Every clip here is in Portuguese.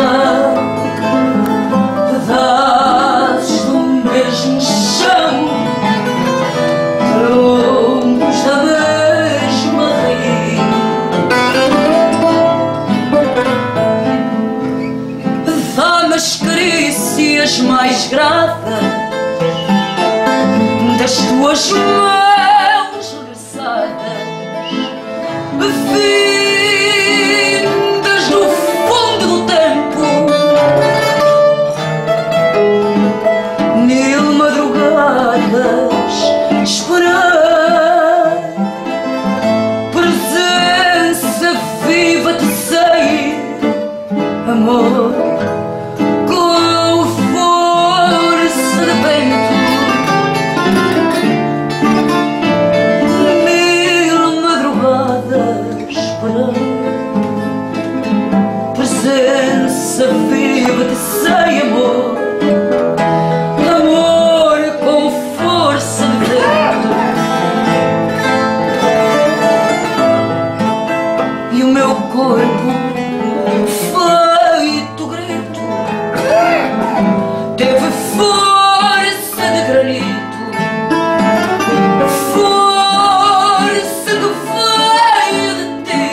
pedaços do mesmo chão, troncos da mesma raiz. Dá-me as carícias mais graves das tuas mãos regressadas, vindas do fundo do tempo. Mil madrugadas esperar, presença viva te sei, amor, com força de vento. Presença viva te sei, amor, amor com força de vento. E o meu corpo feito grito teve força de granito, força que veio de ti.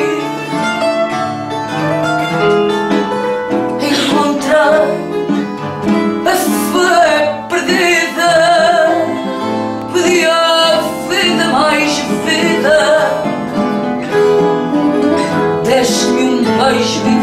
A fé perdida, pedi à vida mais vida, deste-me um beijo.